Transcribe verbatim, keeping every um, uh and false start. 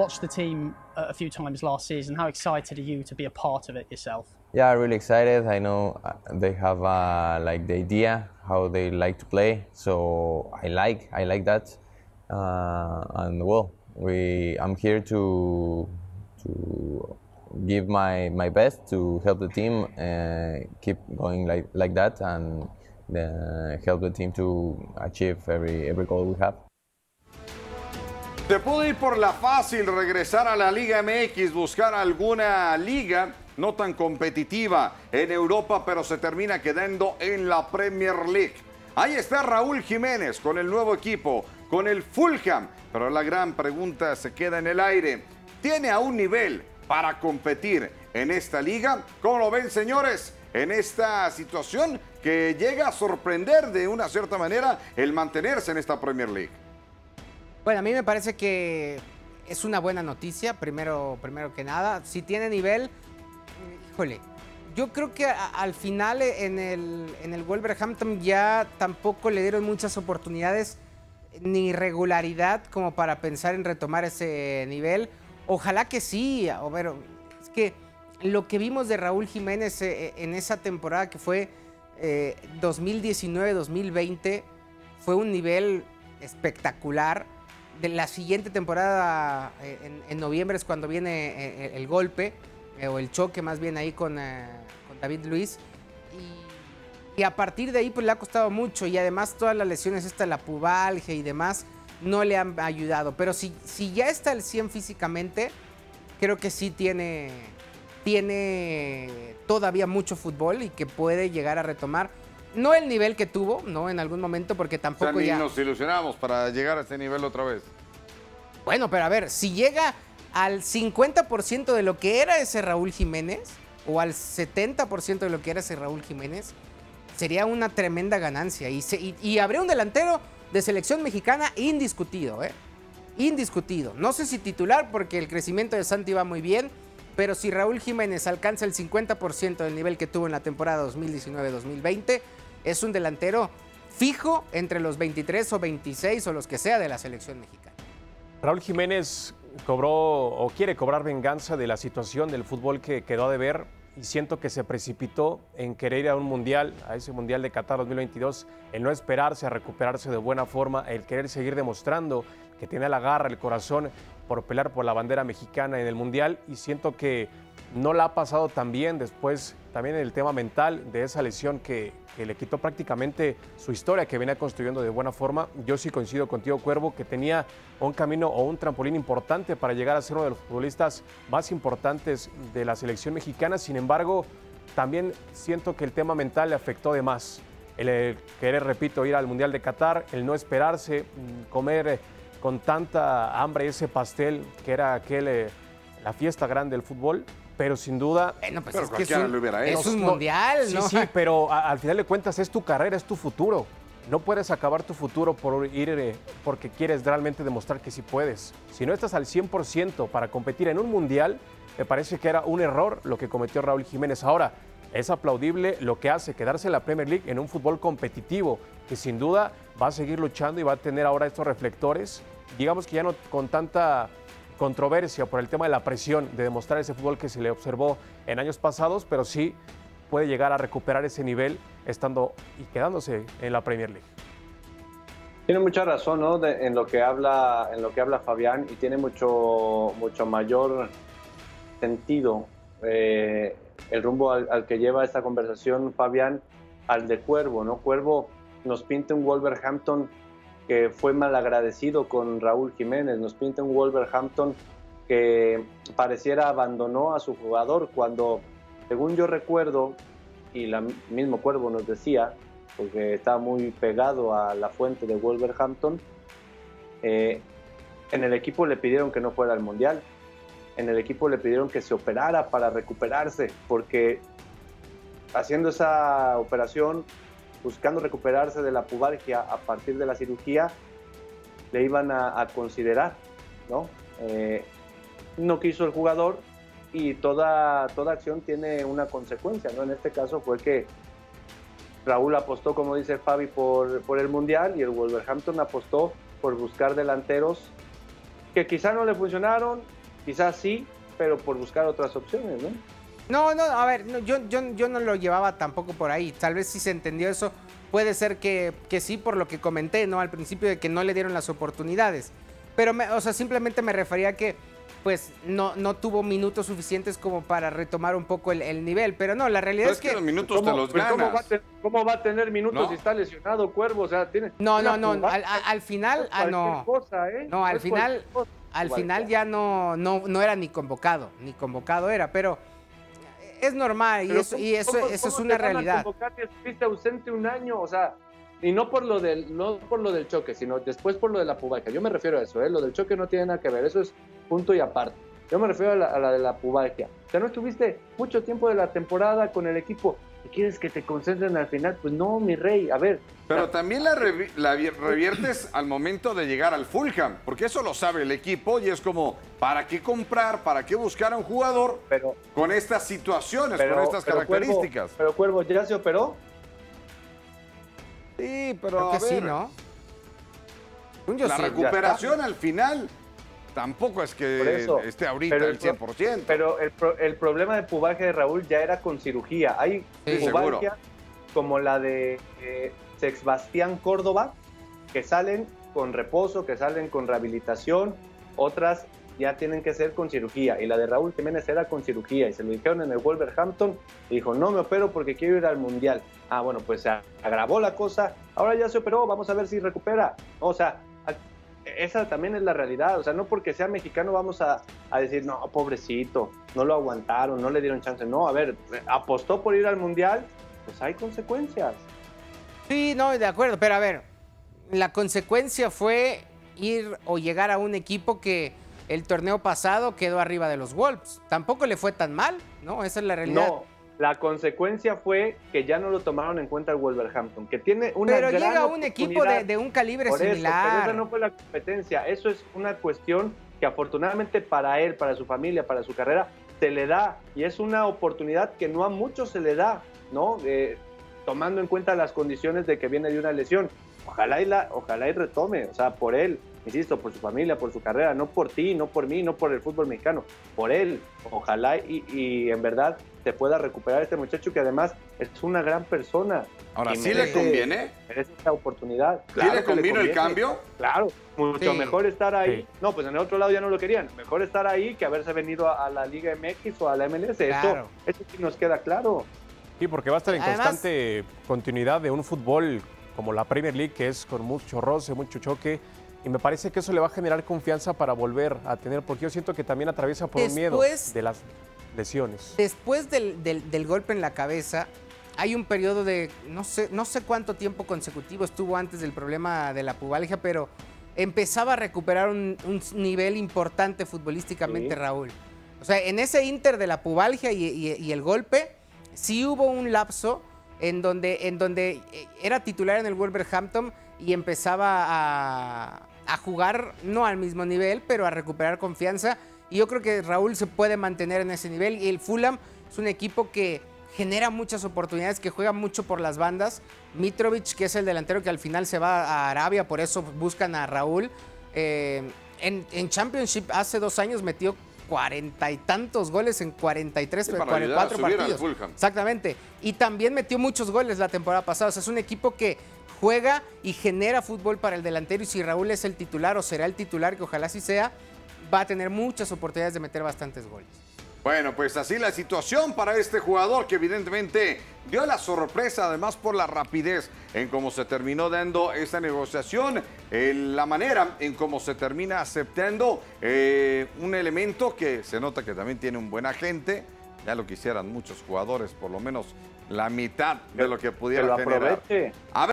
watched the team a few times last season. How excited are you to be a part of it yourself? Yeah, really excited. I know they have uh, like the idea how they like to play, so I like I like that. Uh, and well, we I'm here to to give my my best to help the team uh, keep going like like that and uh, help the team to achieve every every goal we have. Se pudo ir por la fácil, regresar a la Liga M X, buscar alguna liga no tan competitiva en Europa, pero se termina quedando en la Premier League. Ahí está Raúl Jiménez con el nuevo equipo, con el Fulham, pero la gran pregunta se queda en el aire. ¿Tiene a un nivel para competir en esta liga? ¿Cómo lo ven, señores? En esta situación que llega a sorprender de una cierta manera el mantenerse en esta Premier League. Bueno, a mí me parece que es una buena noticia, primero, primero que nada. Si tiene nivel, híjole, yo creo que a, al final en el, en el Wolverhampton ya tampoco le dieron muchas oportunidades ni regularidad como para pensar en retomar ese nivel. Ojalá que sí, o ver, es que lo que vimos de Raúl Jiménez en esa temporada que fue eh, dos mil diecinueve dos mil veinte fue un nivel espectacular. De la siguiente temporada, eh, en, en noviembre es cuando viene eh, el golpe, eh, o el choque más bien ahí con, eh, con David Luiz. Y, y a partir de ahí pues le ha costado mucho y además todas las lesiones, esta la pubalgia y demás, no le han ayudado. Pero si, si ya está al cien físicamente, creo que sí tiene, tiene todavía mucho fútbol y que puede llegar a retomar. No el nivel que tuvo, ¿no? En algún momento, porque tampoco o sea, ni ya... nos ilusionamos para llegar a este nivel otra vez. Bueno, pero a ver, si llega al cincuenta por ciento de lo que era ese Raúl Jiménez, o al setenta por ciento de lo que era ese Raúl Jiménez, sería una tremenda ganancia. Y, se, y, y habría un delantero de selección mexicana indiscutido, ¿eh? Indiscutido. No sé si titular, porque el crecimiento de Santi va muy bien, pero si Raúl Jiménez alcanza el cincuenta por ciento del nivel que tuvo en la temporada dos mil diecinueve dos mil veinte, es un delantero fijo entre los veintitrés o veintiséis o los que sea de la selección mexicana. Raúl Jiménez cobró o quiere cobrar venganza de la situación del fútbol que quedó de ver y siento que se precipitó en querer ir a un mundial, a ese mundial de Qatar dos mil veintidós, el no esperarse a recuperarse de buena forma, el querer seguir demostrando que tiene la garra, el corazón por pelear por la bandera mexicana en el mundial y siento que no la ha pasado tan bien después también el tema mental de esa lesión que, que le quitó prácticamente su historia que venía construyendo de buena forma. Yo sí coincido contigo, Cuervo, que tenía un camino o un trampolín importante para llegar a ser uno de los futbolistas más importantes de la selección mexicana. Sin embargo, también siento que el tema mental le afectó de más. El, el querer, repito, ir al Mundial de Qatar, el no esperarse, comer con tanta hambre ese pastel que era aquel, eh, la fiesta grande del fútbol. Pero sin duda... Bueno, pues pero es que es un, lo hubiera hecho. es un mundial, sí, ¿no? Sí, sí, pero a, al final de cuentas es tu carrera, es tu futuro. No puedes acabar tu futuro por ir eh, porque quieres realmente demostrar que sí puedes. Si no estás al cien por ciento para competir en un mundial, me parece que era un error lo que cometió Raúl Jiménez. Ahora, es aplaudible lo que hace quedarse en la Premier League en un fútbol competitivo, que sin duda va a seguir luchando y va a tener ahora estos reflectores. Digamos que ya no con tanta controversia por el tema de la presión de demostrar ese fútbol que se le observó en años pasados, pero sí puede llegar a recuperar ese nivel estando y quedándose en la Premier League. Tiene mucha razón, ¿no? De, en lo que habla, en lo que habla Fabián, y tiene mucho, mucho mayor sentido eh, el rumbo al, al que lleva esta conversación Fabián al de Cuervo, ¿no? Cuervo nos pinta un Wolverhampton que fue malagradecido con Raúl Jiménez, nos pinta un Wolverhampton que pareciera abandonó a su jugador cuando, según yo recuerdo, y el mismo Cuervo nos decía, porque estaba muy pegado a la fuente de Wolverhampton, eh, en el equipo le pidieron que no fuera al Mundial, en el equipo le pidieron que se operara para recuperarse, porque haciendo esa operación, buscando recuperarse de la pubalgia a partir de la cirugía, le iban a, a considerar, ¿no? Eh, no quiso el jugador y toda, toda acción tiene una consecuencia, ¿no? En este caso fue que Raúl apostó, como dice Fabi, por, por el Mundial y el Wolverhampton apostó por buscar delanteros que quizás no le funcionaron, quizás sí, pero por buscar otras opciones, ¿no? No, no, a ver, no, yo, yo, yo no lo llevaba tampoco por ahí. Tal vez si se entendió eso, puede ser que, que sí, por lo que comenté, ¿no? Al principio de que no le dieron las oportunidades. Pero, me, o sea, simplemente me refería a que, pues, no, no tuvo minutos suficientes como para retomar un poco el, el nivel. Pero no, la realidad Pero es es que, que... los minutos te los Pues, ¿cómo, va a ganas. te- ¿Cómo va a tener minutos ¿No? si está lesionado, Cuervo? O sea, tiene... No, una no, no, jugada, al, al- al final, ah, cualquier no. cosa, ¿eh? No, al es final, cualquier cosa. al Cualquier. final ya no, no, no era ni convocado, ni convocado era, pero es normal y Pero eso, ¿cómo- y eso, cómo- eso es cómo una te van a realidad. convocar si estuviste ausente un año? O sea, y no por lo del, no por lo del choque, sino después por lo de la pubalgia. Yo me refiero a eso, ¿eh? Lo del choque no tiene nada que ver, eso es punto y aparte. Yo me refiero a la, a la de la pubalgia. O sea, no estuviste mucho tiempo de la temporada con el equipo. ¿Y quieres que te concentren al final? Pues no, mi rey, a ver. Pero también la, revi- la vi- reviertes al momento de llegar al Fulham, porque eso lo sabe el equipo y es como, ¿para qué comprar? ¿Para qué buscar a un jugador Pero, con estas situaciones, pero, con estas pero características? Cuervo, pero Cuervo, ¿ya se operó? Sí, pero Creo a que sí, ver, ¿no? Según yo la sí. recuperación al final tampoco es Por que eso. esté ahorita Pero el al pro- cien por ciento. Pero el, pro- el problema de pubalgia de Raúl ya era con cirugía. Hay Sí, pubalgia como la de eh, Sebastián Córdoba, que salen con reposo, que salen con rehabilitación, otras ya tienen que ser con cirugía. Y la de Raúl Jiménez era con cirugía. Y se lo dijeron en el Wolverhampton. Y dijo, no me opero porque quiero ir al Mundial. Ah, bueno, pues se agravó la cosa. Ahora ya se operó, vamos a ver si recupera. O sea, esa también es la realidad. O sea, no porque sea mexicano vamos a, a decir, no, pobrecito, no lo aguantaron, no le dieron chance. No, a ver, apostó por ir al Mundial, pues hay consecuencias. Sí, no, de acuerdo, pero a ver, la consecuencia fue ir o llegar a un equipo que el torneo pasado quedó arriba de los Wolves. Tampoco le fue tan mal, ¿no? Esa es la realidad. No, la consecuencia fue que ya no lo tomaron en cuenta el Wolverhampton, que tiene una Pero gran llega un equipo de, oportunidad. de un calibre Por eso, similar. pero esa no fue la competencia. Eso es una cuestión que afortunadamente para él, para su familia, para su carrera, se le da. Y es una oportunidad que no a muchos se le da, ¿no? Eh, tomando en cuenta las condiciones de que viene de una lesión. Ojalá y, la, ojalá y retome, o sea, por él, insisto, por su familia, por su carrera, no por ti, no por mí, no por el fútbol mexicano, por él. Ojalá y, y en verdad se pueda recuperar este muchacho que además es una gran persona. Ahora, y ¿sí le merece- conviene? merece esta oportunidad. ¿Sí Claro le que convino el conviene. cambio? Claro, mucho Sí. mejor estar ahí. Sí. No, pues en el otro lado ya no lo querían. Mejor estar ahí que haberse venido a, a la Liga M X o a la M L S. Claro. Eso, eso sí nos queda claro. Sí, porque va a estar en Además- constante continuidad de un fútbol como la Premier League, que es con mucho roce, mucho choque. Y me parece que eso le va a generar confianza para volver a tener, porque yo siento que también atraviesa por un miedo Después- de las lesiones. Después del, del- del golpe en la cabeza, hay un periodo de no sé, no sé cuánto tiempo consecutivo estuvo antes del problema de la pubalgia, pero empezaba a recuperar un, un nivel importante futbolísticamente, Sí. Raúl. O sea, en ese inter de la pubalgia y, y- y el golpe, sí hubo un lapso en donde, en donde era titular en el Wolverhampton y empezaba a, a jugar, no al mismo nivel, pero a recuperar confianza. Y yo creo que Raúl se puede mantener en ese nivel. Y el Fulham es un equipo que genera muchas oportunidades, que juega mucho por las bandas. Mitrovic, que es el delantero que al final se va a Arabia, por eso buscan a Raúl. Eh, en, en Championship hace dos años metió cuarenta y tantos goles en cuarenta y tres, Sí, para cuarenta y ayudar a cuatro subir al partidos. Fulham. Exactamente. Y también metió muchos goles la temporada pasada. O sea, es un equipo que juega y genera fútbol para el delantero. Y si Raúl es el titular o será el titular, que ojalá sí sea, va a tener muchas oportunidades de meter bastantes goles. Bueno, pues así la situación para este jugador que evidentemente dio la sorpresa, además por la rapidez en cómo se terminó dando esta negociación, eh, la manera en cómo se termina aceptando eh, un elemento que se nota que también tiene un buen agente. Ya lo quisieran muchos jugadores, por lo menos la mitad de lo que Que pudiera lo generar. aproveche. A ver,